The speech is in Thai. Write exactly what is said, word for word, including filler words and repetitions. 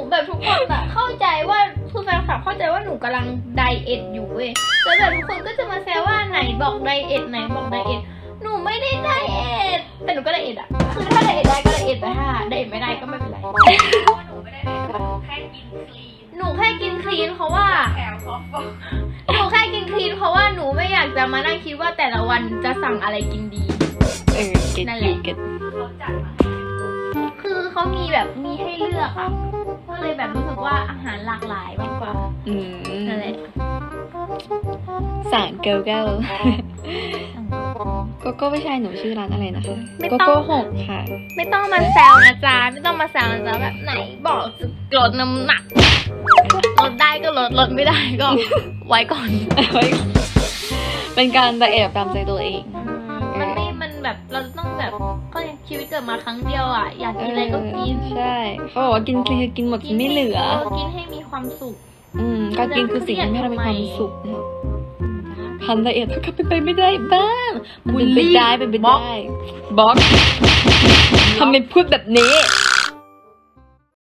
แบบทุกคนอะเข้าใจว่าคือแฟนคลับเข้าใจว่าหนูกำลังไดเอทอยู่เว้ยแล้วแบบทุกคนก็จะมาแซวว่าไหนบอกไดเอทไหนบอกไดเอทหนูไม่ได้ไดเอทแต่หนูก็ไดเอทอะคือถ้าไดเอทได้ก็ไดเอทแต่ถ้าไดเอทไม่ได้ก็ไม่เป็นไรหนูไม่ได้ไดเอทแค่กินคลีนหนูแค่กินคลีนเพราะว่าหนูแค่กินคลีนเพราะว่าหนูไม่อยากจะมานั่งคิดว่าแต่ละวันจะสั่งอะไรกินดีเออนั่นแหละเขาจัดมาคือเขามีแบบมีให้เลือกอ่ะก็เลยแบบรู้สึกว่าอาหารหลากหลายมากกว่าอืมนั่นแหละสั่งเกลเกลโกโก้ไม่ใช่หนูชื่อร้านอะไรนะคะโกโก้หกค่ะไม่ต้องมาแซวนะจ๊ะไม่ต้องมาแซวนะจ๊ะแบบไหนบอกจะลดน้ำหนักลดได้ก็ลดลดไม่ได้ก็ไว้ก่อนไว้เป็นการไดเอทตามใจตัวเองมันไม่มันแบบเราต้องแบบก็ชีวิตเกิดมาครั้งเดียวอ่ะอยากกินอะไรก็กินใช่เขาบอกว่ากินคือกินหมดไม่เหลือกินให้มีความสุขอืมการกินคือสิ่งที่ทำให้เรามีความสุขพันไดเอทเขาเป็นไปไม่ได้บ้างเป็นไปได้เป็นไปได้บล็อกทำไมพูดแบบนี้